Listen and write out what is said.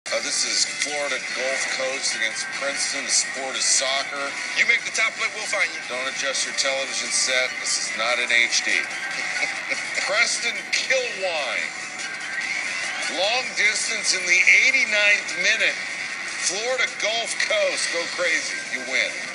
This is Florida Gulf Coast against Princeton. The sport is soccer. You make the top play, we'll find you. Don't adjust your television set. This is not in HD. Preston Kilwine. Long distance in the 89th minute. Florida Gulf Coast. Go crazy. You win.